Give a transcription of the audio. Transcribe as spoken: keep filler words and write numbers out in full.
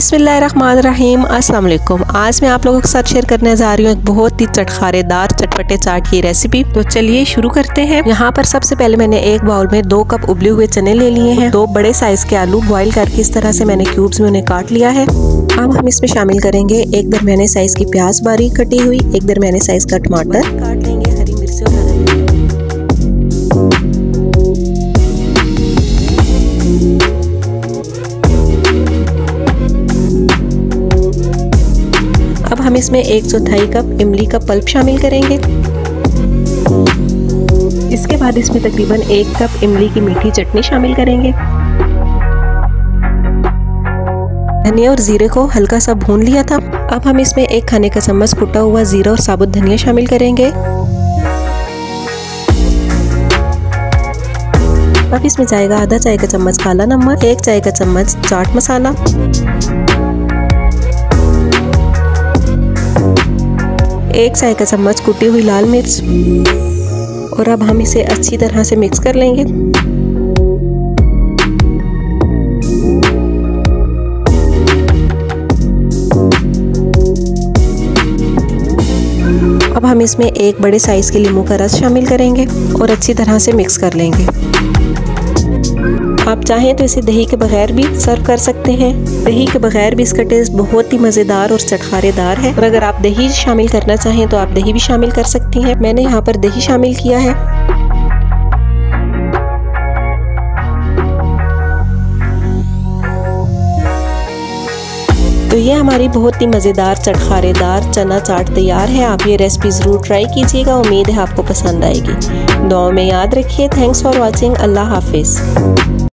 बिस्मिल्लाहिर्रहमानिर्रहीम, अस्सलाम वालेकुम। आज मैं आप लोगों के साथ शेयर करने जा रही हूँ एक बहुत ही चटखारेदार चटपटे चाट की रेसिपी। तो चलिए शुरू करते हैं। यहाँ पर सबसे पहले मैंने एक बाउल में दो कप उबले हुए चने ले लिए हैं। दो बड़े साइज के आलू बॉईल करके इस तरह से मैंने क्यूब्स में उन्हें काट लिया है। अब हम इसमें शामिल करेंगे एक दरमियाने साइज की प्याज बारीक कटी हुई, एक दरमियाने साइज का टमाटर काट लेंगे, हरी मिर्च और हरा अब हम इसमें एक चौथाई कप इमली का पल्प शामिल करेंगे। इसके बाद इसमें तकरीबन एक कप इमली की मीठी चटनी शामिल करेंगे। धनिया और जीरे को हल्का सा भून लिया था। अब हम इसमें एक खाने का चम्मच कुटा हुआ जीरा और साबुत धनिया शामिल करेंगे। अब इसमें जाएगा आधा चाय का चम्मच काला नमक, एक चाय का चम्मच चाट मसाला, एक चाय का चम्मच कुटी हुई लाल मिर्च, और अब हम इसे अच्छी तरह से मिक्स कर लेंगे। अब हम इसमें एक बड़े साइज के नींबू का रस शामिल करेंगे और अच्छी तरह से मिक्स कर लेंगे। आप चाहें तो इसे दही के बगैर भी सर्व कर सकते हैं। दही के बगैर भी इसका टेस्ट बहुत ही मज़ेदार और चटखारेदार है, और अगर आप दही शामिल करना चाहें तो आप दही भी शामिल कर सकती हैं। मैंने यहाँ पर दही शामिल किया है। तो ये हमारी बहुत ही मज़ेदार चटखारेदार चना चाट तैयार है। आप ये रेसिपी ज़रूर ट्राई कीजिएगा। उम्मीद है आपको पसंद आएगी। दुआ में याद रखिए। Thanks for watching. अल्लाह हाफिज़।